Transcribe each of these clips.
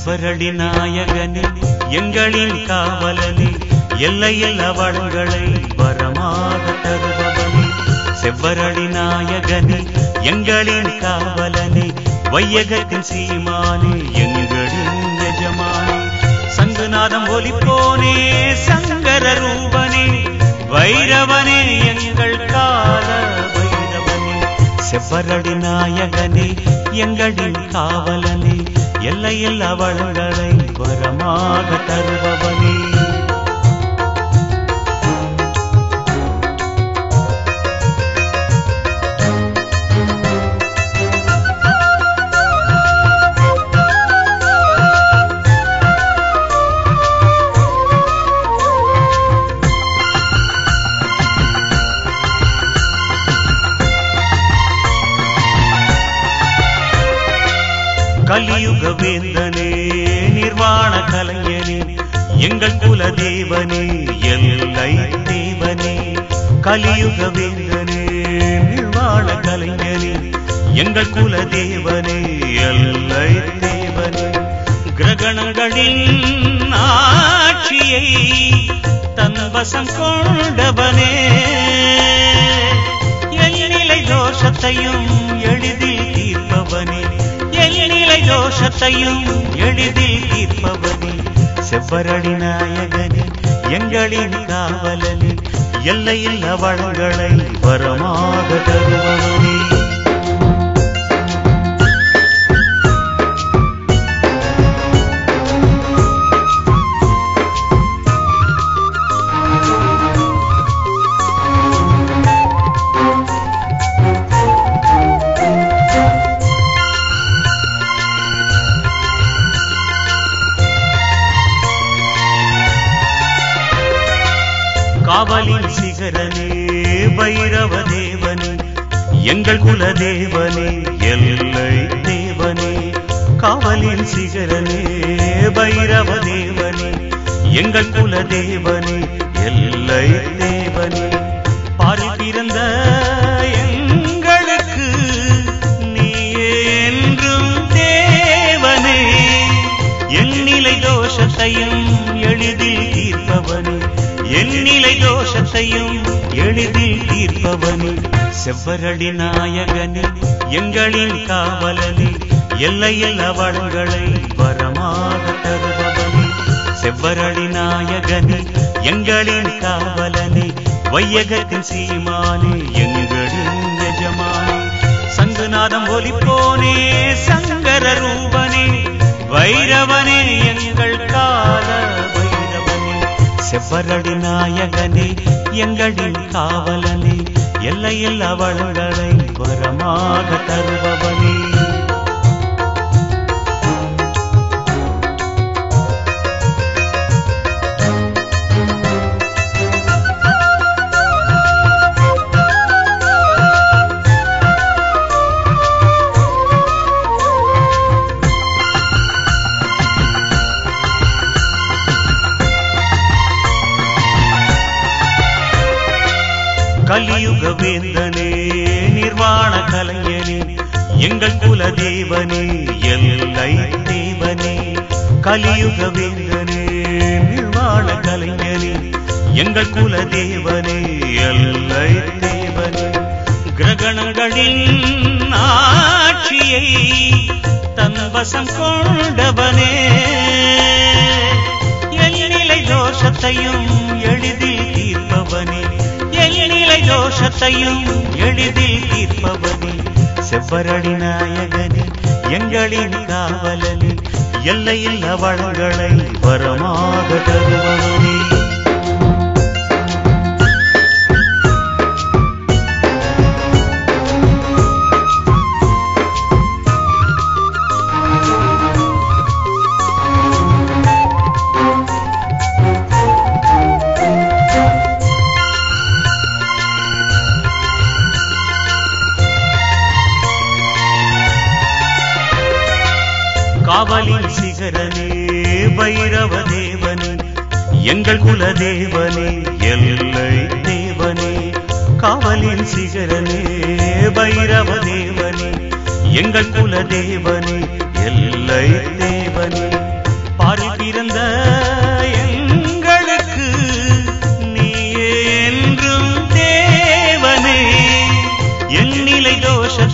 செவ்வரடி நாயகனே எங்களின் காவலனே எல்லையில் வளங்களை வரமாக தருபவனே செவ்வரடி நாயகனே எங்களின் காவலனே வையகத்தின் சீமானே எங்களின் எஜமானே சங்குநாதம் ஒலிப்போனே சங்கர ரூபனே வைரவனே எங்கள் கால வைரவனே செவ்வரடி நாயகனே எங்களின் காவலனே எல்லையில் வளங்களை வரமாக தருபவனே கலியுக வேந்தனே நிர்வாண கலைஞனே எங்கள் குல தேவனே எல்லை தேவனே கலியுக வேந்தனே நிர்வாண கலைஞனே எங்கள் குல தேவனே எல்லை தேவனே கிரகணங்களின் ஆட்சியை தன்வசம் கொண்டவனே எல்நிலை தோஷத்தையும் எளிதில் தீர்ப்பவனே எல்நிலை தோஷத்தையும் எளிதில் தீர்ப்பவனே செவ்வரடி நாயகனே எங்களின் காவலனே எல்லையில் வளங்களை வரமாக தருபவனே காவலின் சிகரனே வைரவ தேவனே எங்கள் குல தேவனே எல்லை தேவனே காவலின் சிகரனே வைரவ தேவனே எங்கள் குல தேவனே எல்லை தேவனே பாரி பிறந்த எங்களுக்கு நீயே என்றும் தேவனே எல்நிலை தோஷத்தையும் எளிதில் தீர்ப்பவனே எல்நிலை தோஷத்தையும் எளிதில் தீர்ப்பவனே செவ்வரடி நாயகனே எங்களின் காவலனே எல்லையில் வளங்களை வரமாக தருபவனே செவ்வரடி நாயகனே எங்களின் காவலனே வையகத்தின் சீமானே எங்களின் எஜமானே சங்குநாதம் ஒலிப்போனே சங்கர ரூபனே வைரவனே எங்கள் கால செவ்வரடி நாயகனே எங்களின் காவலனே எல்லையில் வளங்களை வரமாக தருபவனே கலியுக வேந்தனே நிர்வாண கலைஞனே எங்கள் குல தேவனே எல்லை தேவனே கலியுக வேந்தனே நிர்வாண கலைஞனே எங்கள் குல தேவனே எல்லை தேவனே கிரகணங்களின் ஆட்சியை தன்வசம் கொண்டவனே எல்நிலை தோஷத்தையும் எளிதில் தீர்ப்பவனே எல்நிலை தோஷத்தையும் எளிதில் தீர்ப்பவனே செவ்வரடி நாயகனே எங்களின் காவலனே எல்லையில் வளங்களை வரமாக தருபவனே காவலின் சிகரனே வைரவ தேவனே எங்கள் குல தேவனே எல்லை தேவனே காவலின் சிகரனே வைரவ தேவனே எங்கள் குல தேவனே எல்லை தேவனே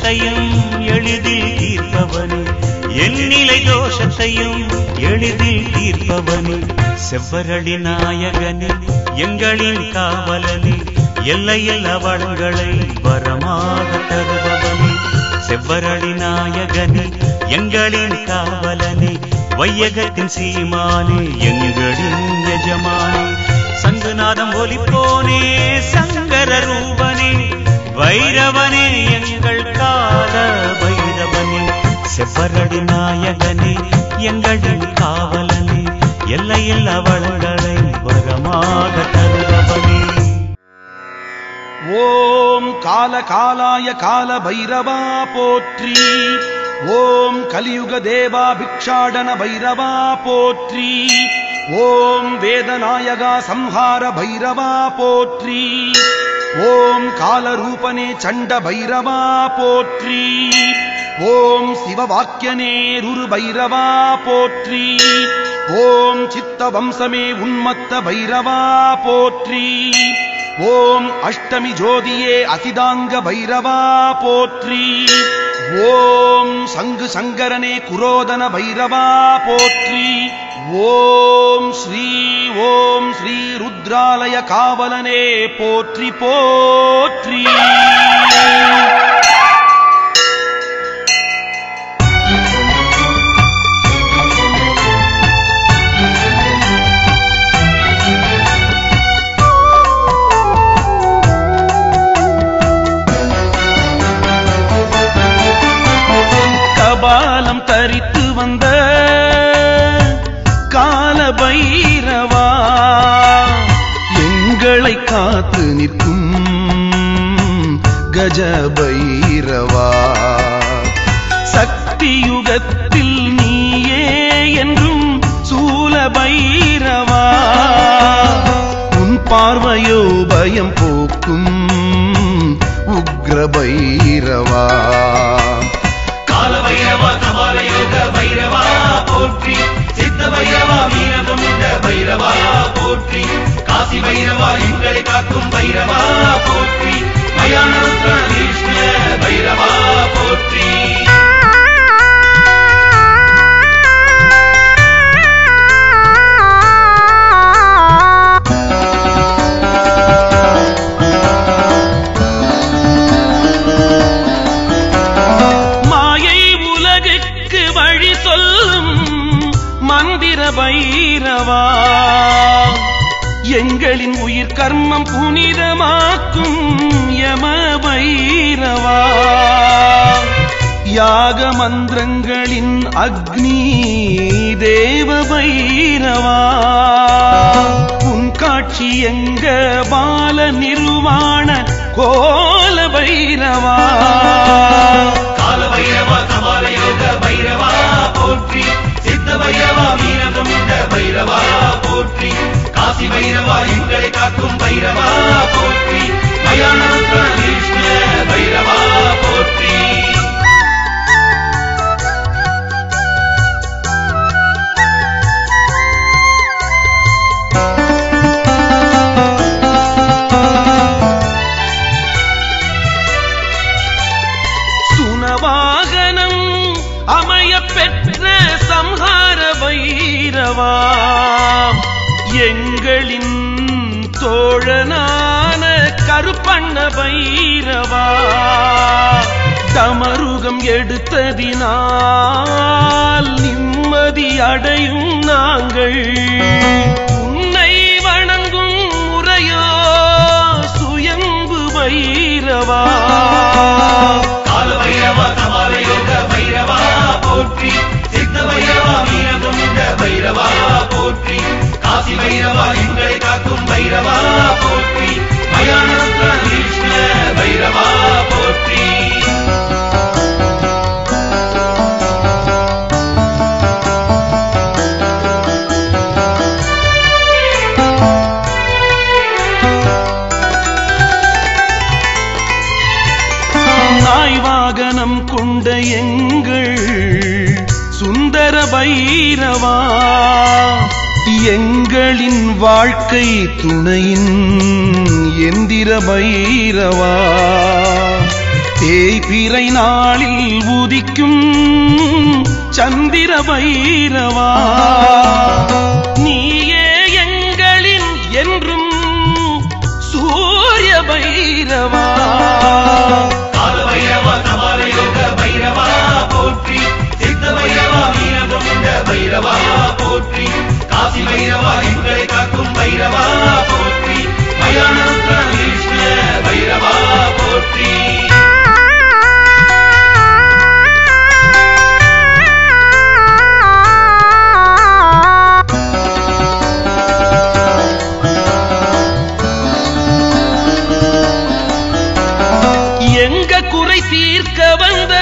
கஷ்டத்தையும் எளிதில் தீர்ப்பவனே, எண்ணிலை தோஷத்தையும் எளிதில் தீர்ப்பவனே, செவ்வரளி நாயகனே எங்களின் காவலனே, எல்லையில் வளங்களை வரமாக தருபவனே, செவ்வரளி நாயகனே எங்களின் காவலனே, வையகத்தின் சீமானே எங்களின் எஜமானே, சங்குநாதம் ஒலிப்போனே சங்கர ரூபனே, வைரவனே எங்கள் கால வைரவனே, செவ்வரளி நாயகனே எங்களின் காவலனே, எல்லையில் வளங்களை வரமாக தருபவனே. ஓம் கால காலாய கால பைரவா போற்றி, ஓம் கலியுக தேவா பிக்ஷாடன பைரவா போற்றி, ஓம் வேதநாயகா சம்ஹார பைரவா போற்றி, ஓம் காலரூபனே சண்ட பைரவா போற்றி, ஓம் சிவவாக்கியனே ருரு பைரவா போற்றி, ஓம் சித்த வம்சமே உன்மத்த பைரவா போற்றி, ஓம் அஷ்டமி ஜோதியே அதிதாங்க பைரவா போற்றி, ஓம் சங்கு சங்கரனே குரோதன பைரவா போற்றி, ஓம் ஸ்ரீ ருத்ராலய காவலனே போற்றி போற்றி. கபாலம் தரித்து வந்த கால பைரவா, எங்களை காத்து நிற்கும் கஜ பைரவா, சக்தி யுகத்தில் நீயே என்றும் சூல பைரவா, உன் பார்வையோ பயம் போக்கும் உக்ர பைரவா, கால பைரவா கபால யோக பைரவா போற்றி, சித்த பைரவா வீரமுண்ட பைரவா போற்றி, காசி பைரவா எங்களை காக்கும் பைரவா போற்றி, மயான கிருஷ்ண பைரவா போற்றி. மந்திர பைரவா, எங்களின் உயிர் கர்மம் புனிதமாக்கும் யம பைரவா, யாக மந்திரங்களின் அக்னி தேவ பைரவா, உன் காட்சி எங்க பால நிர்வாண கோல பைரவா, கால பைரவா கபால யோக பைரவா போற்றி, சித்த பைரவா வீரமுண்ட பைரவா போற்றி, காசி பைரவா எங்களை காக்கும் பைரவா போற்றி, மயான கிருஷ்ண பைரவா போற்றி. சுனவாகனம் அமைய பெற்ற சம்ஹார பைரவா, எங்களின் தோழனான கருப்பண்ண பைரவா, தமருகம் எடுத்ததினால் நிம்மதி அடையும் நாங்கள், உன்னை வணங்கும் முறையோ சுயம்பு பைரவா, கால பைரவா கபால யோக பைரவா போற்றி, சித்த பைரவா வீரமுண்ட பைரவா போற்றி, காசி பைரவா எங்களை காக்கும் பைரவா போற்றி, மயான கிருஷ்ண பைரவா போற்றி. நாய் வாகனம் கொண்ட எங்கள் சுந்தர பைரவா, எங்களின் வாழ்க்கை துணையின் எந்திர பைரவா, தேய்பிறை நாளில் உதிக்கும் சந்திர பைரவா நீயே எங்களின் என்றும் சூரிய பைரவா கால பைரவா கபாலயோக பைரவா போற்றி சித்த பைரவா வீரபுண்ட பைரவா போற்றி காசி பைரவா எங்களை காக்கும் பைரவா போற்றி மயானருத்ர விஷ்ண பைரவா போற்றி எங்க குறை தீர்க்க வந்த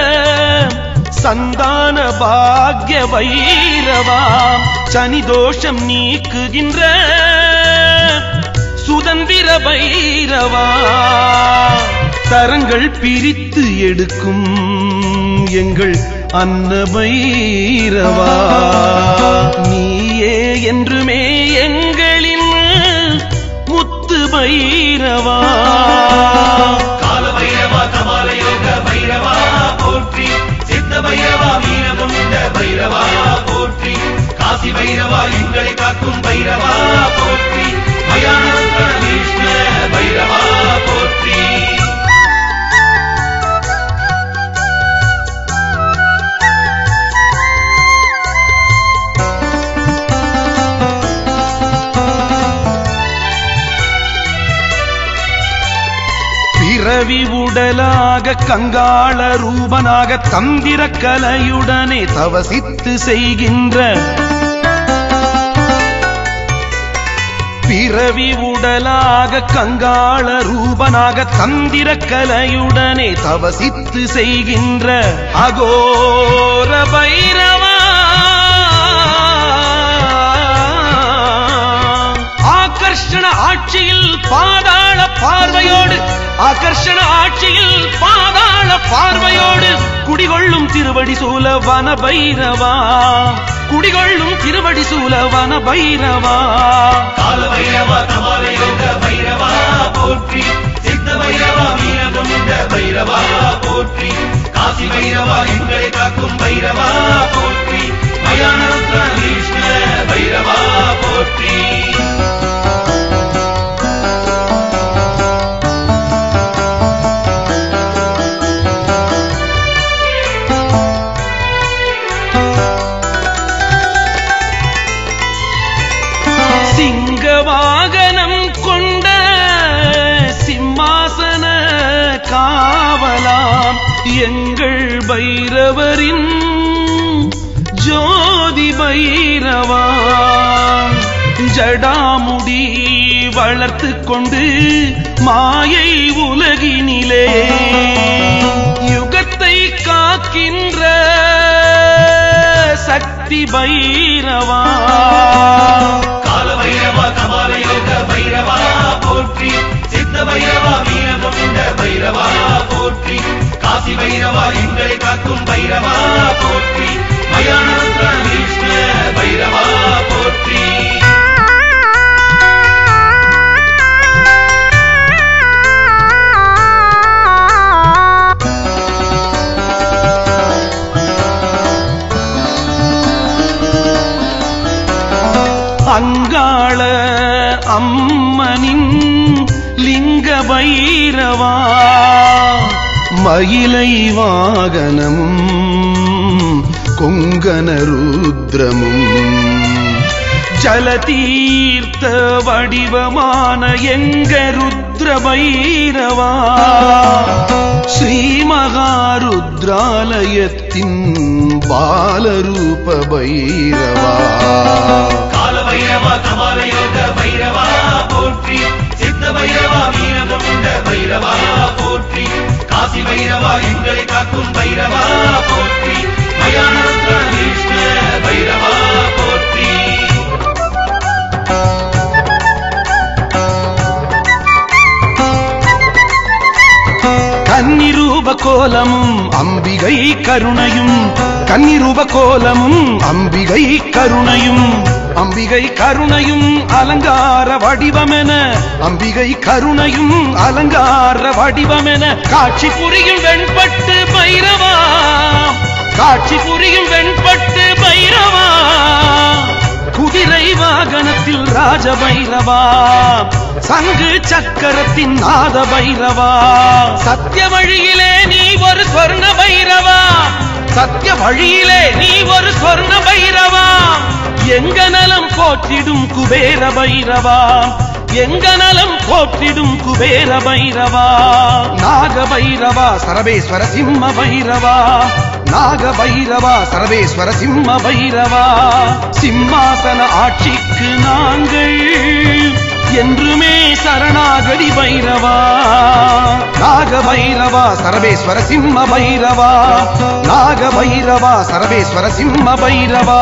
சந்தான பாக்ய பைரவா சனி தோஷம் நீக்குகின்ற சுதந்திர பைரவா தரங்கள் பிரித்து எடுக்கும் எங்கள் அன்ன பைரவா நீயே என்றுமே எங்களின் முத்து பைரவா கால பைரவா கபாலயோக பைரவா போற்றி சித்த பைரவா வீரபுண்ட பைரவா போற்றி காசி பைரவா எங்களை காக்கும் பைரவா போற்றி மயானருத்ர விஷ்ண பைரவா போற்றி பிறவி உடலாக கங்காள ரூபனாக தந்திர கலையுடனே தவசித்து செய்கின்ற பிறவி உடலாக கங்காள ரூபனாக தந்திர கலையுடனே தவசித்து செய்கின்ற அகோர பைரவா ஆகர்ஷண ஆட்சியில் பாதாள பார்வையோடு ஆகர்ஷண ஆட்சியில் பாதாள பார்வையோடு குடிகொள்ளும் திருவடி சூல வன பைரவா குடிகொள்ளும் திருவடி சூல வன பைரவா கால பைரவா கபாலயோக பைரவா போற்றி சித்த பைரவா வீரபுண்ட பைரவா போற்றி காசி பைரவா எங்களை காக்கும் பைரவா போற்றி மயானருத்ர விஷ்ண பைரவா போற்றி வாகனம் கொண்ட சிம்மாசன காவலாம் எங்கள் பைரவரின் ஜோதி பைரவா ஜடாமுடி வளர்த்து கொண்டு மாயை உலகினிலே யுகத்தை காக்கின்ற சக்தி பைரவா கால பைரவா கபாலயோக பைரவா போற்றி சித்த பைரவா வீரபுண்ட பைரவா போற்றி காசி பைரவா எங்களை காக்கும் பைரவா போற்றி மயானருத்ர விஷ்ண பைரவா போற்றி அங்காள அம்மனின் லிங்க பைரவா மயிலை வாகனமும் கொங்கன ருத்ரமும் ஜலதீர்த்த வடிவமான எங்க ருத்ர பைரவா ஸ்ரீ மகாருத்ராலயத்தின் பாலரூப பைரவா கால பைரவா கபாலயோக பைரவா போற்றி சித்த பைரவா வீரபுண்ட பைரவா போற்றி காசி பைரவா எங்களை காக்கும் பைரவா போற்றி மயானருத்ர விஷ்ண பைரவா போற்றி கன்னிரூப கோலமும் அம்பிகை கருணையும் கன்னிரூப கோலமும் அம்பிகை கருணையும் அம்பிகை கருணையும் அலங்கார வடிவமென அம்பிகை கருணையும் அலங்கார வடிவமென காட்சி புரியும் வெண்பட்டு பைரவா காட்சி புரியும் வெண்பட்டு பைரவா குதிரை வாகனத்தில் ராஜ பைரவா சங்கு சக்கரத்தின் நாத பைரவா சத்திய வழியிலே நீ ஒரு சொர்ண பைரவா சத்திய வழியிலே நீ ஒரு சொர்ண பைரவா எங்க நலம் போற்றிடும் குபேர பைரவா எங்க நலம் போற்றிடும் குபேர பைரவா நாக பைரவா சரபேஸ்வர சிம்ம பைரவா நாக பைரவா சரபேஸ்வர சிம்ம பைரவா சிம்மாசன ஆட்சிக்கு நாங்கள் என்றுமே சரணாகதி பைரவா நாக பைரவா சரபேஸ்வர சிம்ம பைரவா நாக பைரவா சரபேஸ்வர சிம்ம பைரவா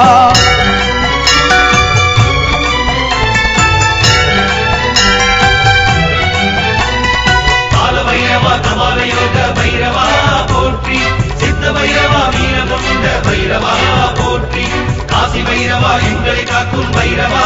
கபாலயோக பைரவா போற்றி சித்த பைரவா வீரகொண்ட பைரவா போற்றி காசி பைரவா எங்களை காக்கும் பைரவா